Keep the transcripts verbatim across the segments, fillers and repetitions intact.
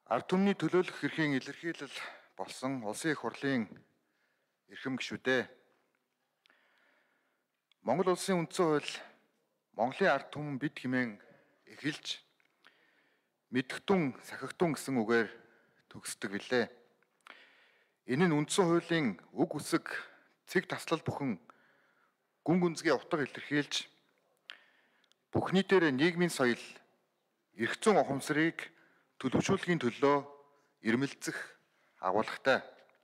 Ард түмний төлөөлөх эрхийн илэрхийлэл болсон улсын их хурлын эрхэм гишүүдээ. Монгол улсын үндсэн хууль Монголын ард түмэн бид хэмээн эхэлж мэдгтун, сахигтун гэсэн үгээр төгсдөг билээ. Энэ нь үндсэн хуулийн үг үсэг, цэг таслал бүхэн гүн гүнзгий утга илэрхийлж бүх нийтээр нийгмийн соёл, эрх зүйн ухамсарыг төлөвшүүлэхийн төлөө ирмэлцэх агуулгатай.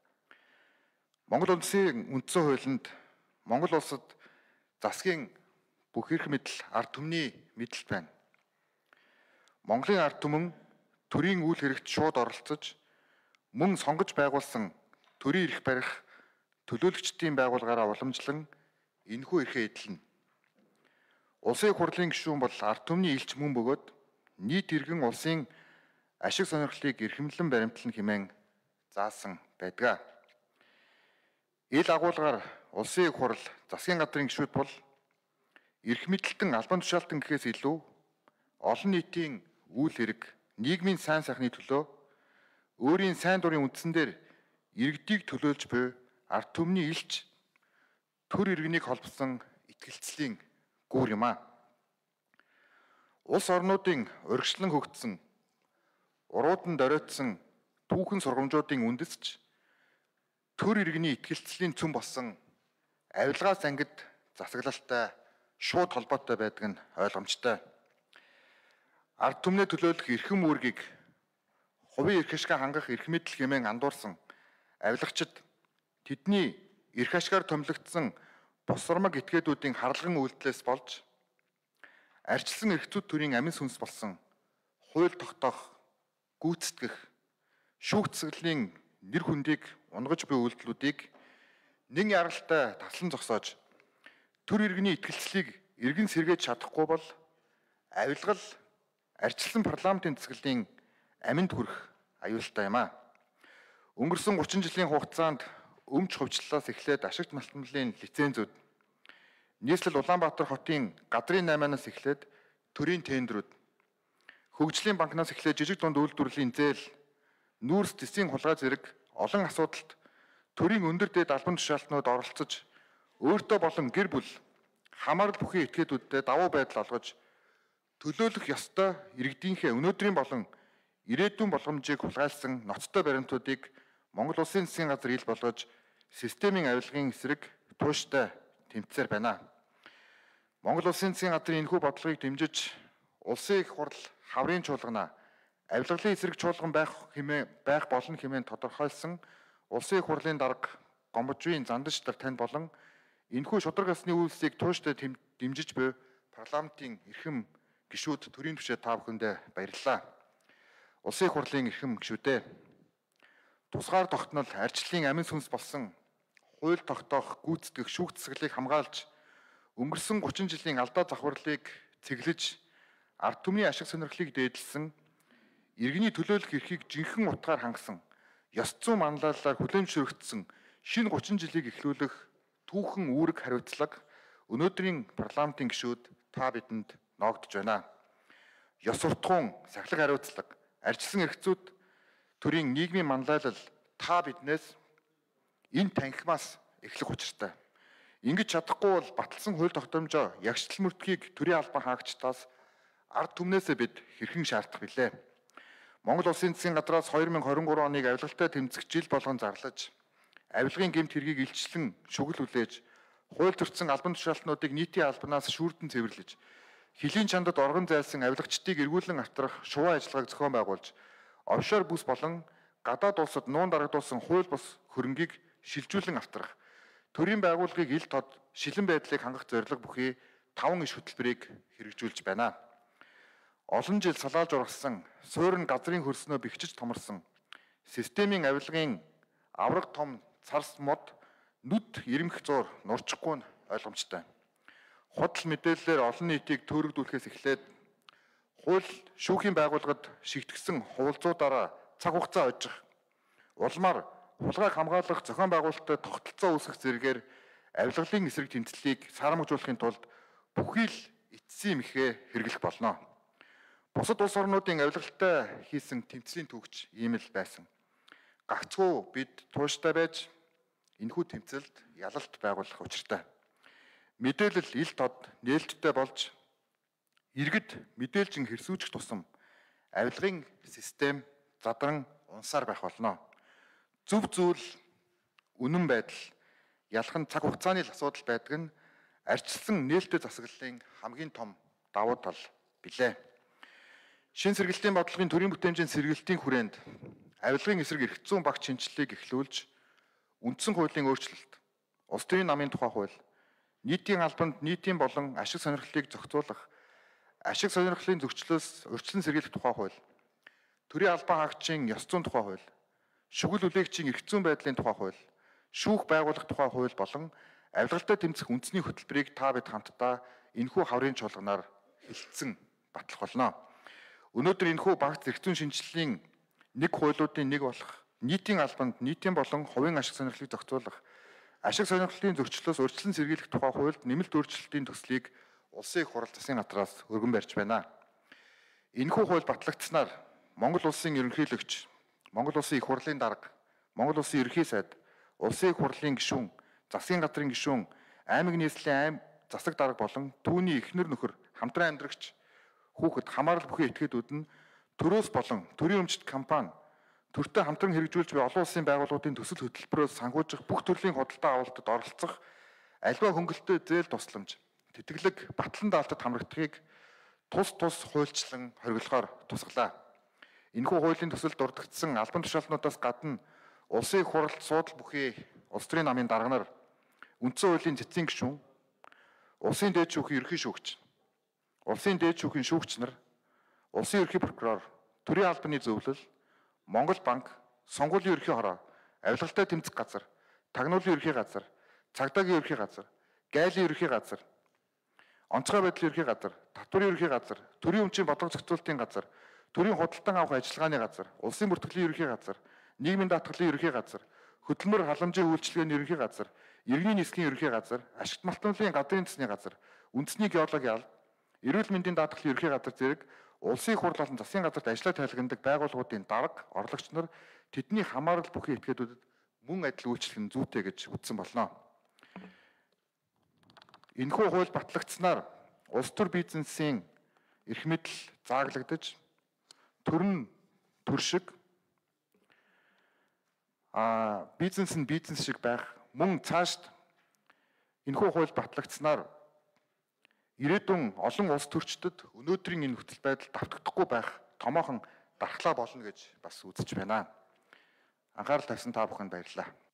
Монгол улсын үндсэн хуулинд Монгол улсад засгийн бүх эрх мэдэл ард түмний мэдэлд байна. Монголын ард түмэн төрийн үйл хэрэгт шууд оролцож, мөн сонгож байгуулсан төрийн эрх барих төлөөлөгчдийн байгууллагаараа уламжлан энэхүү эрхээ эдлэнэ. Улсын их хурлын гишүүн бол ард түмний элч мөн бөгөөд нийт иргэн улсын ашиг сонирхлыг эрхэмлэн баримтлан хэмээн заасан байдаг. Ил агуулгаар улсын их хурл засгийн газрын гишүүд бол эрх мэдэлтэн албан тушаалтан гэхээс илүү олон нийтийн үйл хэрэг, нийгмийн сайн сайхны төлөө өөрийн сайн дурын үндсэн дээр иргэдийг төлөөлж буй ард түмний элч төр иргэнийг холбосон итгэлцлийн гүүр юм а. Улс орнуудын урьдчилан хөгжсөн, уруудан доройтсон түүхэн сургамжуудын үндэсч төр иргэний итгэлцлийн цөм болсон авилгаас ангид засаглалтай шууд холбоотой байдаг нь ойлгомжтой. Ард түмнээ төлөөлөх эрхэм үүргийг хувийн эрх ашгаа хангах эрх мэдэл хэмээн андуурсан авилгачид тэдний эрх ашгаар томилогдсон бусармаг этгээдүүдийн харлаган үйлдэлээс болж арчилсан эрх зүйд төрийн амин сүнс болсон хууль тогтоох, гүйцэтгэх, шүүгцэтгэлийн нэр хүндийг унгаж буй үйлдэлүүдийг нэг яралтай таслан зогсоож төр иргэний итгэлцлийг эргэн сэргээж чадахгүй бол авилгал арчилсан парламентын засаглалын аминд хүрэх аюултай юм а. Өнгөрсөн гучин жилийн хугацаанд өмч хувьчлалаас эхлээд ашигт малтмалын лицензүүд, нийслэл Улаанбаатар хотын газрын наймаанаас эхлээд төрийн тендерүүд, хөгжлийн банкнаас эхлээд жижиг дунд үйлдвэрлэлийн зээл, нүүрс тэсийн хулгай зэрэг олон асуудалд төрийн өндөр дэд албан тушаалтнууд оролцож өөртөө болон гэр бүл хамаарал бүхий этгээдүүдэд давуу байдал олгож төлөөлөх ёстой иргэдийнхээ өнөөдрийн болон ирээдүйн боломжийг хулгайлсан ноцтой баримтуудыг Монгол Улсын засгийн газар ил болгож системийн авилгын эсрэг тууштай тэмцээр байна. Монгол Улсын засгийн газрын энэхүү бодлогыг дэмжиж улсын их хурл хаврын чуулгана авилгалын эсрэг чуулган байх хэмээн байх болно хэмээн тодорхойлсон улсын их хурлын дарга Гомбожвийн Зандажтар танд болон энэхүү шудраг ёсны үйлсийг тууштай дэмжиж буй парламентын эрхэм гишүүд төрийн түвшээ та бүхэндээ баярлалаа. Улсын их хурлын эрхэм гишүүдээ. Тусгаар тогтнол арчлалын амин сүнс болсон хууль тогтоох, гүйцэтгэх, шүүгцэтгэлийг хамгаалж өнгөрсөн гучин жилийн алдаа завхарлыг цэглэж ард түмний ашиг сонирхлыг дээдлсэн, иргэний төлөөлөх эрхийг жинхэнэ утгаар хангасан, ёс зүйн манлайлалаар хүлээмжшөрөгдсөн шинэ гучин жилийг эхлүүлэх түүхэн үүрэг хариуцлага өнөөдрийн парламентын гишүүд та бидэнд ноогдож байна. Ёс суртахуун, сахилга хариуцлага, арчилсан эрх зүйд төрийн нийгмийн манлайлал та биднээс энэ танхимаас эхлэх учиртай. Ингэж чадахгүй бол баталсан хууль тогтоомжоо ягштал мөрдөхийг төрийн албан хаагчдаас ард түмнээсээ бид хэрхэн шаардах билээ. Монгол Улсын засгийн газраас хоёр мың хорин гурван оныг авилгалтай тэмцэх жил болгон зарлаж, авилгын гэмт хэргийг илчлэн шүгэл хүлээж, хууль зөрчсөн албан тушаалтнуудыг нийтийн албанаас шүүрдэн цэвэрлэж, хилийн чандад оргон зайлсан авилгачдыг эргүүлэн автрах шувуу ажиллагааг зохион байгуулж, офшор бүс болон гадаад улсад нуун дарагдуулсан хууль бус хөрөнгийг шилжүүлэн автрах, төрийн байгууллагыг ил тод шилэн байдлыг хангах зорилго бүхий таван иш хөтөлбөрийг хэрэгжүүлж байна. Олон жил салаалж ургасан, суурин газрын хөрснөө бэхжиж томорсон, системийн авилгын авраг том царс мод нүд ирэмх зуур нурчихгүй нь ойлгомжтой. Худал мэдээллээр олон нийтийг төөрөгдүүлэхээс эхлээд хууль шүүхийн байгууллагад шигтгэсэн хуулзуудаараа цаг хугацаа ойжих, улмаар хулгайг хамгаалах зохион байгуулалтад тогтолцоо үүсгэх зэрэгээр авилгалын эсрэг тэмцлийг сарамжуулахын тулд бүхий л эцсийн мэхээ хэрэглэх болно. Бусад улс орнуудын авилгалтай хийсэн тэмцлийн төвч ийм л байсан. Гагцхүү бид тууштай байж энэхүү тэмцэлд ялалт байгуулах учиртай. Мэдээлэл ил тод нээлттэй болж иргэд мэдээлжин хэрсүүжих тусам авилгын систем задран унсаар байх болно. Зөв зүйл, үнэн байдал ялах нь цаг хугацааны л асуудал байдаг нь арчилсан нээлттэй засаглалын хамгийн том давуу тал билээ. Шин сэргэлтийн бодлогын төрийн бүтээмжийн сэргэлтийн хүрээнд авилгын эсрэг эрх зүйн багц шинжилгээг эхлүүлж үндсэн хуулийн өөрчлөлт, улс төрийн намын тухай хууль, нийтийн албанд нийтийн болон ашиг сонирхлыг зохицуулах ашиг сонирхлын зөрчлөөс урьдчилан сэргийлэх тухай хууль, төрийн албан хаагчийн ёс зүйн тухай хууль, шүгэл үлээгчийн эрх зүйн байдлын тухай хууль, шүүх байгуулах тухай хууль болон авилгалтай тэмцэх үндэсний хөтөлбөрийг та бид хамтдаа энэхүү хаврын чуулганаар хэлэлцэн батлах болно. Өнөөдөр энэхүү багц эрх зүйн шинжилгэлийн нэг хуулиудын нэг болох нийтийн албанд нийтийн болон хувийн ашиг сонирхлыг зохицуулах ашиг сонирхлын зөрчлөөс урьдчилан сэргийлэх тухай хуульд нэмэлт өөрчлөлтийн төслийг улсын их хурл засгийн газраас өргөн барьж байна. Энэхүү хууль батлагдсанаар Монгол улсын ерөнхийлөгч, Монгол улсын их хурлын дарга, Монгол улсын ерөнхий сайд, улсын их хурлын гишүүн, засгийн газрын гишүүн, аймаг нийслэлийн аймаг засаг дарга болон түүний эхнэр нөхөр, хамтран амьдрагч, хүүхэд хамаарал бүхий этгээдүүд нь төрөөс болон төрийн өмчт компани төртөө хамтран хэрэгжүүлж буй олон улсын байгууллагын төсөл хөтөлбөрөөс санхүүжих бүх төрлийн худалдаа авалтад оролцох аливаа хөнгөлөлтөд зээл тусламж, тэтгэлэг, батлан даалтад хамрагдахыг тус тус хуульчлан хориглохоор тусглаа. Энэхүү хуулийн төсөлд дурдгдсан албан тушаалнуудаас гадна улсын их хурлд суудал бүхий улс төрийн намын дарга нар, үндсэн хуулийн цэцгийн гишүүн, улсын дээд шүүхийн ерөнхий шүүгч, улсын дээд шүүхийн шүүгч нар, улсын ерөнхий прокурор, төрийн албаны зөвлөл, Монгол банк, сонгуулийн ерөнхий хороо, авилгалтай тэмцэх газар, тагнуулын ерөнхий газар, цагдаагийн ерөнхий газар, гайлын ерөнхий газар, онцгой байдлын ерөнхий газар, татварын ерөнхий газар, төрийн өмчийн бодлого зохицуулалтын газар, төрийн худалдан авах ажиллагааны газар, улсын бүртгэлийн ерөнхий газар, нийгмийн даатгалын ерөнхий газар, хөдөлмөр халамжийн үйлчилгээний ерөнхий газар, иргэний нисхийн ерөнхий газар, ашигт малтмалын гадрын засны газар, үндэсний геологийн алба, эрүүл мэндийн даатгалын ерөнхий газар зэрэг улсын их хурл болон засгийн газарт ажиллаа тайлгнадаг байгууллагуудын дарга, орлогч нар тэдний хамаарал бүхий этгээдүүдэд мөн адил үйлчлэх нь зүйтэй гэж үзсэн болно. Энэхүү хууль батлагдсанаар улс төр бизнесийн эрх мэдэл зааглагдаж төрн төршиг а бизнес нь бизнес шиг байх мөн цаашд энэхүү хууль батлагдсанаар ирээдүйн олон улс төрчдөд өнөөдрийн энэ нөхцөл байдал давтагдахгүй байх томоохон дархлаа болно гэж бас үзэж байна. Анхаарал тавьсан та бүхэнд баярлалаа.